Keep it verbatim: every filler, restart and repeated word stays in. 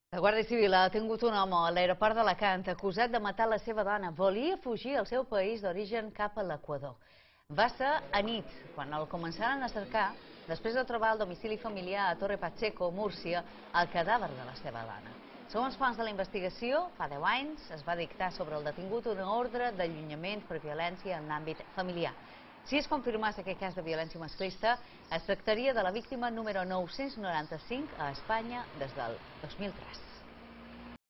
La Guàrdia Civil ha detingut un home a l'aeroport d'Alacant acusat de matar la seva dona. Volia fugir al seu país d'origen cap a l'Equador. Va ser a nit, quan el començaren a cercar, després de trobar el domicili familiar a Torre Pacheco, Múrcia, el cadàver de la seva dona. Segons fonts de la investigació, fa deu anys es va dictar sobre el detingut una ordre d'allunyament per violència en l'àmbit familiar. Si es confirmés aquest cas de violència masclista, es tractaria de la víctima número nou-cents noranta-cinc a Espanya des del dos mil tres.